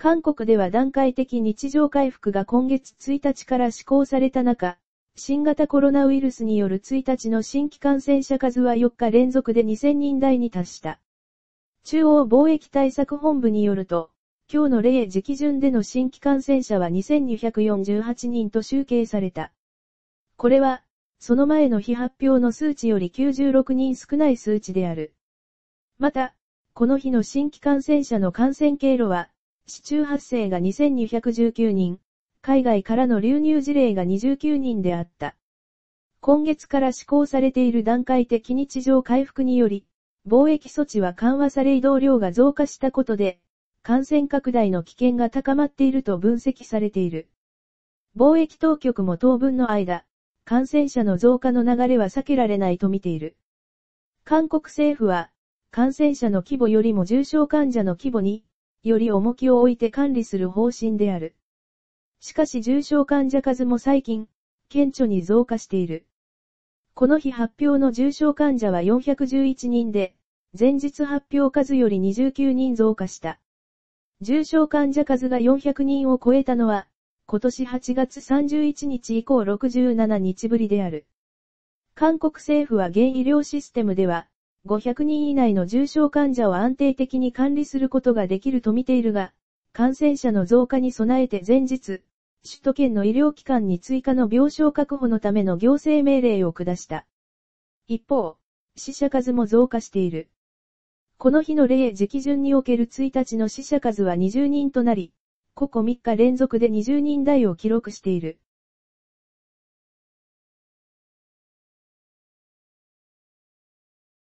韓国では段階的日常回復が今月1日から施行された中、新型コロナウイルスによる1日の新規感染者数は4日連続で2000人台に達した。中央防疫対策本部によると、今日の0時基準での新規感染者は2248人と集計された。これは、その前の日発表の数値より96人少ない数値である。また、この日の新規感染者の感染経路は、市中発生が2219人、海外からの流入事例が29人であった。今月から施行されている段階的日常回復により、防疫措置は緩和され移動量が増加したことで、感染拡大の危険が高まっていると分析されている。防疫当局も当分の間、感染者の増加の流れは避けられないと見ている。韓国政府は、感染者の規模よりも重症患者の規模に、より重きを置いて管理する方針である。しかし重症患者数も最近、顕著に増加している。この日発表の重症患者は411人で、前日発表数より29人増加した。重症患者数が400人を超えたのは、今年8月31日以降67日ぶりである。韓国政府は現医療システムでは、500人以内の重症患者を安定的に管理することができると見ているが、感染者の増加に備えて前日、首都圏の医療機関に追加の病床確保のための行政命令を下した。一方、死者数も増加している。この日の0時基準における1日の死者数は20人となり、ここ3日連続で20人台を記録している。